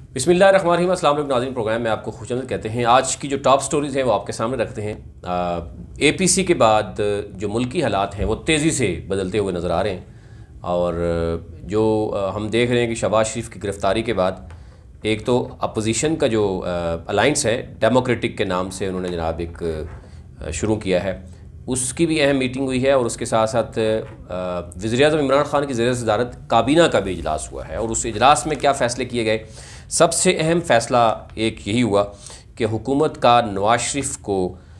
बिस्मिल्लाहिर्रहमानिर्रहीम। अस्सलाम वालेकुम नाज़रीन, प्रोग्राम में आपको खुशामदीद कहते हैं। आज की जो टॉप स्टोरीज़ हैं वो आपके सामने रखते हैं। APC के बाद जो मुल्की हालात हैं वो तेज़ी से बदलते हुए नज़र आ रहे हैं और जो हम देख रहे हैं कि शहबाज शरीफ की गिरफ़्तारी के बाद एक तो अपोजिशन का जो अलाइंस है डेमोक्रेटिक के नाम से उन्होंने जनाब एक शुरू किया है, उसकी भी अहम मीटिंग हुई है और उसके साथ साथ वज़ीर-ए-आज़म इमरान खान की ज़ेर सदारत काबीना का भी इजलास हुआ है और उस इजलास में क्या फ़ैसले किए गए। सबसे अहम फ़ैसला एक यही हुआ कि हुकूमत का नवाज शरीफ को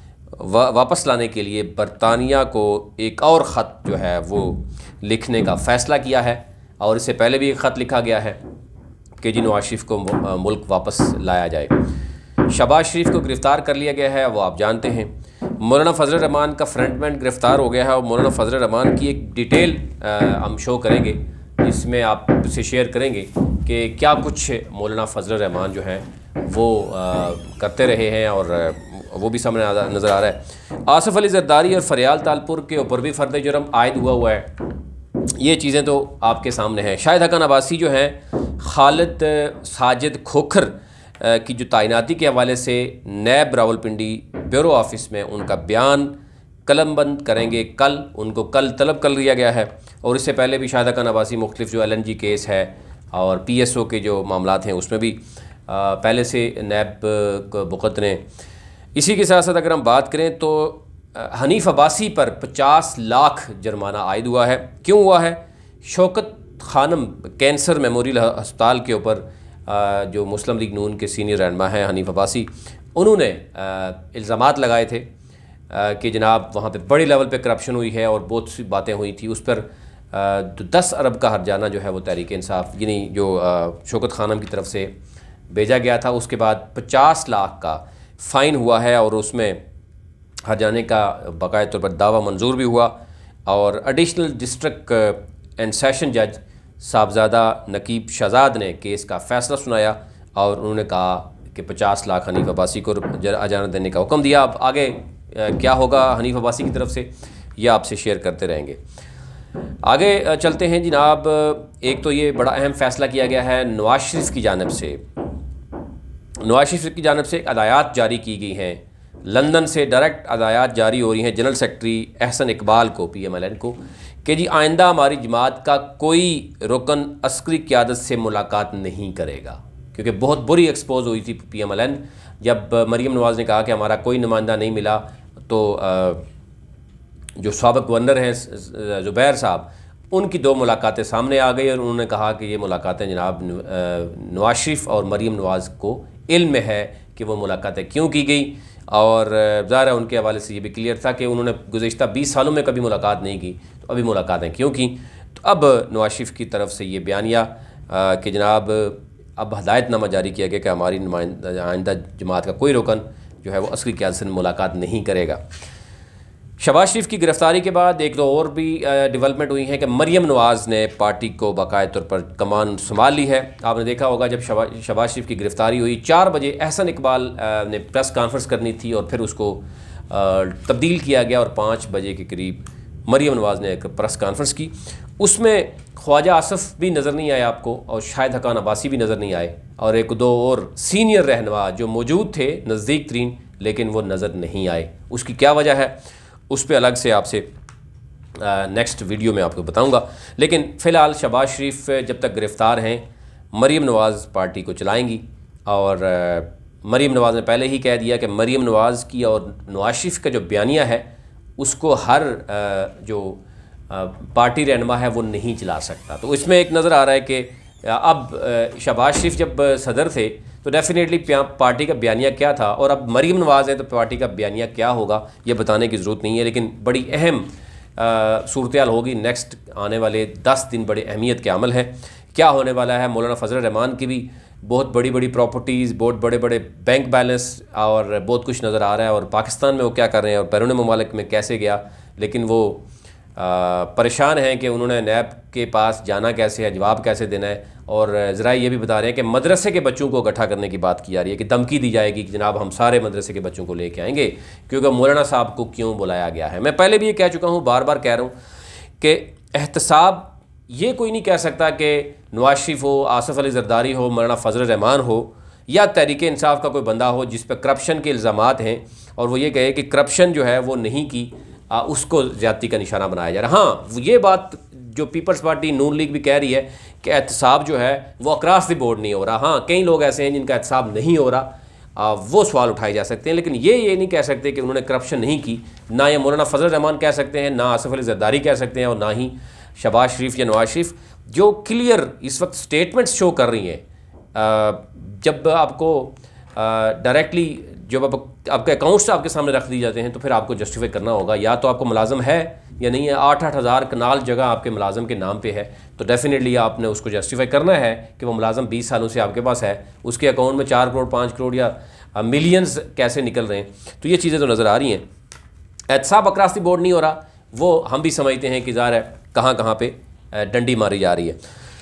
वापस लाने के लिए बरतानिया को एक और ख़त जो है वो लिखने का फ़ैसला किया है और इससे पहले भी एक ख़त लिखा गया है कि जी नवाज शरीफ को मुल्क वापस लाया जाए। शहबाज शरीफ को गिरफ़्तार कर लिया गया है, वो आप जानते हैं। मौलाना फजल रहमान का फ्रंटमैन गिरफ़्तार हो गया है और मौलाना फजल रहमान की एक डिटेल हम शो करेंगे, जिसमें आपसे शेयर करेंगे कि क्या कुछ मौलाना फजल रहमान जो हैं वो करते रहे हैं और वो भी सामने नज़र आ रहा है। आसिफ अली जरदारी और फरियाल तालपुर के ऊपर भी फ़र्द जुर्म आयद हुआ है। ये चीज़ें तो आपके सामने हैं। शाहिद हक़न अब्बासी जो हैं खालिद साजिद खोखर की जो तैनाती के हवाले से NAB रावलपिंडी ब्यूरो ऑफिस में उनका बयान कलमबंद करेंगे। कल उनको कल तलब कर लिया गया है और इससे पहले भी शाहिद हक़न अब्बासी मुख्तलिफ जो LNG केस है और PSO के जो मामलात हैं उसमें भी पहले से NAB को मुक़द्दमे। इसी के साथ साथ अगर हम बात करें तो हनीफ अब्बासी पर 50 लाख जुर्माना आयद हुआ है। क्यों हुआ है? शौकत खानम कैंसर मेमोरियल अस्पताल के ऊपर जो मुस्लिम लीग नून के सीनियर रहनुमा हैं हनीफ अब्बासी, उन्होंने इल्ज़ामात लगाए थे कि जनाब वहाँ पे बड़े लेवल पे करप्शन हुई है और बहुत सी बातें हुई थी। उस पर 10 अरब का हर्जाना जो है वो तहरीक इंसाफ यानी जो शौकत खानम की तरफ से भेजा गया था, उसके बाद 50 लाख का फ़ाइन हुआ है और उसमें हर्जाने का बाकायदा तौर पर दावा मंजूर भी हुआ और एडिशनल डिस्ट्रिक्ट एंड सेशन जज साहबजादा नकीब शहजाद ने केस का फ़ैसला सुनाया और उन्होंने कहा कि 50 लाख हनीफ अब्बासी को अजानत देने का हुक्म दिया। अब आगे क्या होगा हनीफ अब्बासी की तरफ से यह आपसे शेयर करते रहेंगे। आगे चलते हैं जनाब। एक तो ये बड़ा अहम फ़ैसला किया गया है नवाज शरीफ की जानिब से। नवाज शरीफ की जानिब से हदायत जारी की गई हैं, लंदन से डायरेक्ट हदायत जारी हो रही हैं जनरल सेक्रेटरी अहसन इकबाल को, PMLN को, कि जी आइंदा हमारी जमात का कोई रुकन अस्करी क़यादत से मुलाकात नहीं करेगा, क्योंकि बहुत बुरी एक्सपोज हुई थी PMLN जब मरीम नवाज़ ने कहा कि हमारा कोई नुमाइंदा नहीं मिला। तो जो साबिक़ गवर्नर हैं ज़ुबैर साहब, उनकी 2 मुलाकातें सामने आ गई और उन्होंने कहा कि ये मुलाकातें जनाब नवाज शरीफ और मरीम नवाज़ को इल्म में है कि वो मुलाकातें क्यों की गई और ज़ाहिर है उनके हवाले से ये भी क्लियर था कि उन्होंने गुज़िश्ता 20 सालों में कभी मुलाकात नहीं की, तो अभी मुलाकातें क्यों की। तो अब नवाज शरीफ की तरफ से ये बयानिया कि जनाब अब हदायतनामा जारी किया गया कि हमारी आइंदा जमात का कोई रुकन जो है वो अस्करी क़यादत से मुलाकात नहीं करेगा। शहबाज शरीफ की गिरफ़्तारी के बाद एक दो और भी डेवलपमेंट हुई हैं कि मरियम नवाज़ ने पार्टी को बाकायदा तौर पर कमान संभाल ली है। आपने देखा होगा जब शहबाज शरीफ की गिरफ़्तारी हुई 4 बजे अहसन इकबाल ने प्रेस कॉन्फ्रेंस करनी थी और फिर उसको तब्दील किया गया और 5 बजे के करीब मरियम नवाज़ ने एक प्रेस कॉन्फ्रेंस की। उसमें ख्वाजा आसिफ भी नज़र नहीं आए आपको और शाहिद हक़न अब्बासी भी नज़र नहीं आए और एक दो और सीनियर रहनुमा जो मौजूद थे नज़दीक तरीन, लेकिन वो नज़र नहीं आए। उसकी क्या वजह है उस पर अलग से आपसे नेक्स्ट वीडियो में आपको बताऊंगा। लेकिन फ़िलहाल शहबाज शरीफ जब तक गिरफ़्तार हैं मरीम नवाज़ पार्टी को चलाएंगी और मरीम नवाज़ ने पहले ही कह दिया कि मरीम नवाज़ की और नवाज शरीफ का जो बयानिया है उसको हर जो पार्टी रहनुमा है वो नहीं चला सकता। तो इसमें एक नज़र आ रहा है कि अब शहबाज शरीफ जब सदर थे तो डेफिनेटली पार्टी का बयानिया क्या था और अब मरीम नवाज़ है तो पार्टी का बयानिया क्या होगा ये बताने की ज़रूरत नहीं है। लेकिन बड़ी अहम सूरत होगी, नेक्स्ट आने वाले 10 दिन बड़े अहमियत के अमल है। क्या होने वाला है? मौलाना फजल रहमान की भी बहुत बड़ी बड़ी प्रॉपर्टीज़, बहुत बड़े बड़े बैंक बैलेंस और बहुत कुछ नज़र आ रहा है और पाकिस्तान में वो क्या कर रहे हैं और बैरून ममालिक में कैसे गया, लेकिन वो परेशान हैं कि उन्होंने NAB के पास जाना कैसे है, जवाब कैसे देना है। और ज़रा ये भी बता रहे हैं कि मदरसे के बच्चों को इकट्ठा करने की बात की जा रही है कि धमकी दी जाएगी कि जनाब हम सारे मदरसे के बच्चों को लेके आएंगे, क्योंकि मौलाना साहब को क्यों बुलाया गया है। मैं पहले भी ये कह चुका हूँ, बार बार कह रहा हूँ कि एहतसाब ये कोई नहीं कह सकता कि नवाज शरीफ हो, आसिफ अली जरदारी हो, मौलाना फजल रहमान हो या तहरीक इंसाफ का कोई बंदा हो जिस पर करप्शन के इल्ज़ामात हैं और वो ये कहे कि करप्शन जो है वो नहीं की, उसको ज़्यादती का निशाना बनाया जा रहा है। हाँ, ये बात जो पीपल्स पार्टी नून लीग भी कह रही है कि एहतसाब जो है वो अक्रॉस द बोर्ड नहीं हो रहा। हाँ, कई लोग ऐसे हैं जिनका एहतसाब नहीं हो रहा, वो सवाल उठाए जा सकते हैं, लेकिन ये नहीं कह सकते कि उन्होंने करप्शन नहीं की। ना ये मौलाना फजल रहमान कह सकते हैं, ना आसिफ अली जरदारी कह सकते हैं और ना ही शहबाज शरीफ या नवाज शरीफ, जो क्लियर इस वक्त स्टेटमेंट्स शो कर रही हैं। जब आपको डायरेक्टली जब आपके अकाउंट्स आपके सामने रख दी जाते हैं तो फिर आपको जस्टिफाई करना होगा, या तो आपको मुलाजम है या नहीं है। 8-8 हज़ार कनाल जगह आपके मुलाजम के नाम पे है तो डेफिनेटली आपने उसको जस्टिफाई करना है कि वो मुलाजम 20 सालों से आपके पास है, उसके अकाउंट में 4 करोड़ 5 करोड़ या मिलियंस कैसे निकल रहे हैं। तो ये चीज़ें तो नज़र आ रही हैं। एहतसाब अक्रॉस द बोर्ड नहीं हो रहा, वो हम भी समझते हैं कि ज़ाहिर है कहाँ कहाँ पे डंडी मारी जा रही है।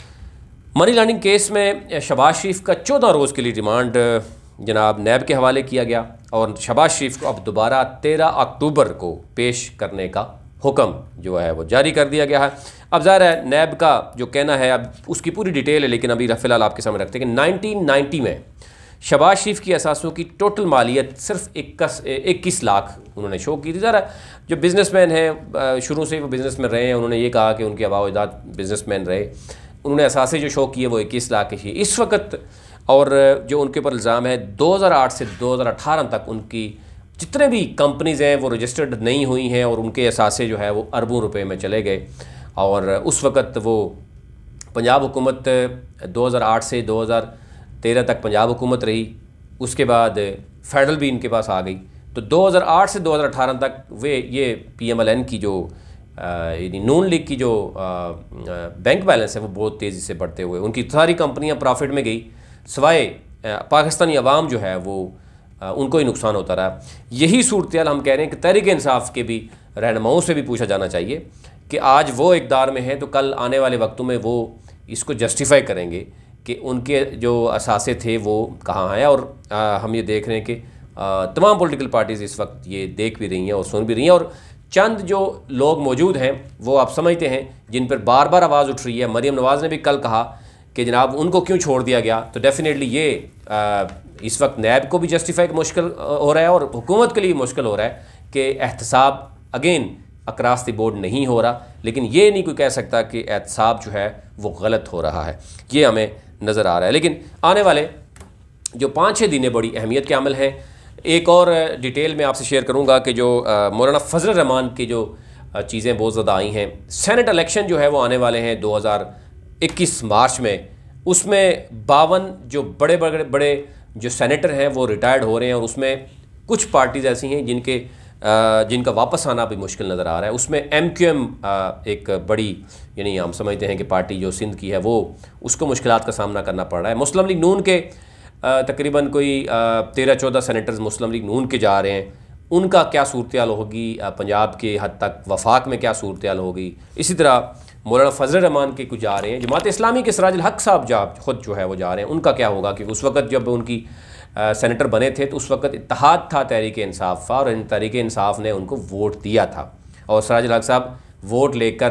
मनी लॉन्ड्रिंग केस में शहबाज शरीफ का 14 रोज़ के लिए रिमांड जनाब नैब के हवाले किया गया और शहबाज शरीफ को अब दोबारा 13 अक्टूबर को पेश करने का हुक्म जो है वो जारी कर दिया गया है। अब ज़ाहिर है नैब का जो कहना है अब उसकी पूरी डिटेल है, लेकिन अभी फ़िलहाल आपके सामने रखते हैं कि 1990 में शहबाज शरीफ की असासों की टोटल मालियत सिर्फ 21 लाख उन्होंने शो की थी। ज़रा जो बिज़नेसमैन हैं, शुरू से वो बिज़नेस में रहे हैं, उन्होंने ये कहा कि उनके आबाद बिज़नेसमैन रहे, उन्होंने असासे जो शो किए वो 21 लाख की थी इस वक्त। और जो उनके ऊपर इल्ज़ाम है 2008 से 2018 तक उनकी जितने भी कंपनीज़ हैं वो रजिस्टर्ड नहीं हुई हैं और उनके असासे जो है वो अरबों रुपए में चले गए। और उस वक़्त वो पंजाब हुकूमत 2008 से 2013 तक पंजाब हुकूमत रही, उसके बाद फेडरल भी इनके पास आ गई। तो 2008 से 2018 तक वे ये PMLN की जो यानी नून लीग की जो बैंक बैलेंस है वो बहुत तेज़ी से बढ़ते हुए उनकी सारी कंपनियां प्रॉफिट में गई, सिवाय पाकिस्तानी अवाम जो है वो उनको ही नुकसान होता रहा। यही सूरत हम कह रहे हैं कि तहरीक इंसाफ के भी रहनुमाओं से भी पूछा जाना चाहिए कि आज वो इक़्तिदार में है तो कल आने वाले वक्तों में वो इसको जस्टिफाई करेंगे कि उनके जो असासे थे वो कहाँ हैं। और हम ये देख रहे हैं कि तमाम पॉलिटिकल पार्टीज़ इस वक्त ये देख भी रही हैं और सुन भी रही हैं, और चंद जो लोग मौजूद हैं वो आप समझते हैं जिन पर बार बार आवाज़ उठ रही है। मरियम नवाज़ ने भी कल कहा कि जनाब उनको क्यों छोड़ दिया गया। तो डेफिनेटली ये इस वक्त नैब को भी जस्टिफाई मुश्किल हो रहा है और हुकूमत के लिए मुश्किल हो रहा है कि एहतसाब अगेन अक्रॉस द बोर्ड नहीं हो रहा, लेकिन ये नहीं कोई कह सकता कि एहतसाब जो है वो गलत हो रहा है, ये हमें नज़र आ रहा है। लेकिन आने वाले जो 5-6 दिन बड़ी अहमियत के अमल हैं। एक और डिटेल में आपसे शेयर करूंगा कि जो मौलाना फजल रहमान की जो चीज़ें बहुत ज़्यादा आई हैं। सेनेट इलेक्शन जो है वो आने वाले हैं 2021 मार्च में, उसमें 52 जो बड़े जो सेनेटर हैं वो रिटायर्ड हो रहे हैं और उसमें कुछ पार्टीज़ ऐसी हैं जिनका वापस आना भी मुश्किल नज़र आ रहा है। उसमें MQM एक बड़ी यानी हम समझते हैं कि पार्टी जो सिंध की है वो उसको मुश्किलात का सामना करना पड़ रहा है। मुस्लिम लीग नून के तकरीबन कोई 13-14 सेनेटर्स मुस्लिम लीग नून के जा रहे हैं, उनका क्या सूरत होगी, पंजाब के हद तक वफाक में क्या सूरत होगी। इसी तरह मौलाना फजल रहमान के कुछ जा रहे हैं, जमात इस्लामी के सिराजुल हक साहब खुद जो है वो जा रहे हैं, उनका क्या होगा। क्योंकि उस वक्त जब उनकी सेनेटर बने थे तो उस वक्त इत्तेहाद था तहरीक इंसाफ का और तहरीक इंसाफ ने उनको वोट दिया था और सिराजुल हक साहब वोट लेकर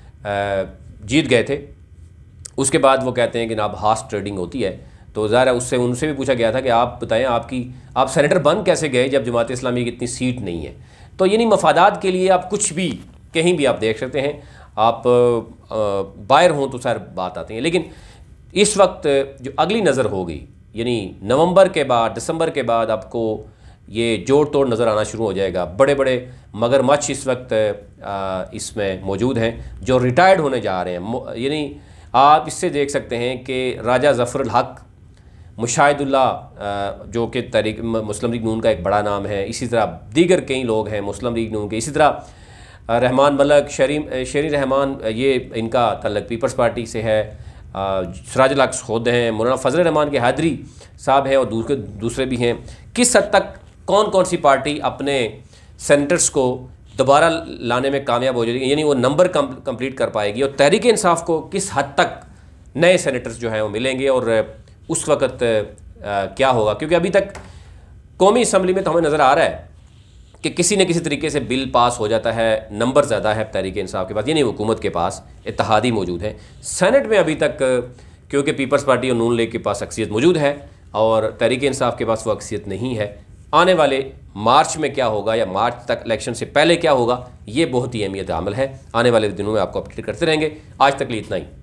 जीत गए थे। उसके बाद वो कहते हैं कि जनाब हार्स ट्रेडिंग होती है। तो ज़ाहिर है उनसे भी पूछा गया था कि आप बताएं आप सेनेटर बन कैसे गए जब जमात इस्लामी की इतनी सीट नहीं है। तो यानी मफादात के लिए आप कुछ भी कहीं भी आप देख सकते हैं, आप बाहर हों तो सारी बात आती है। लेकिन इस वक्त जो अगली नज़र होगी यानी नवंबर के बाद दिसंबर के बाद आपको ये जोड़ तोड़ नज़र आना शुरू हो जाएगा। बड़े बड़े मगरमच्छ इस वक्त इसमें मौजूद हैं जो रिटायर्ड होने जा रहे हैं। यानी आप इससे देख सकते हैं कि राजा ज़फ़रुल हक, मुशाहिदुल्लाह जो कि तहरीक मुस्लिम लीग नून का एक बड़ा नाम है, इसी तरह दीगर कई लोग हैं मुस्लिम लीग नून के, इसी तरह रहमान मलक, शेरी रहमान, ये इनका तल्लक पीपल्स पार्टी से है, सिराजुल हक खुद हैं, मौलाना फजल रहमान के हैदरी साहब हैं और दूसरे भी हैं। किस हद तक कौन कौन सी पार्टी अपने सेनेटर्स को दोबारा लाने में कामयाब हो जाएगी, यानी वो नंबर कंप्लीट कर पाएगी, और तहरीक इंसाफ को किस हद तक नए सेनेटर्स जो हैं वो मिलेंगे और उस वक़्त क्या होगा। क्योंकि अभी तक कौमी असम्बली में तो हमें नज़र आ रहा है कि किसी न किसी तरीके से बिल पास हो जाता है, नंबर ज़्यादा है तहरीक इंसाफ के पास, यानी हुकूमत के पास इत्तेहादी मौजूद है। सेनेट में अभी तक क्योंकि पीपल्स पार्टी और नून लीग के पास अक्सियत मौजूद है और तहरीक इंसाफ के पास वो अक्सियत नहीं है। आने वाले मार्च में क्या होगा या मार्च तक इलेक्शन से पहले क्या होगा, ये बहुत ही अहमियत अमल है। आने वाले दिनों में आपको अपडेट करते रहेंगे। आज तक लिए इतना ही।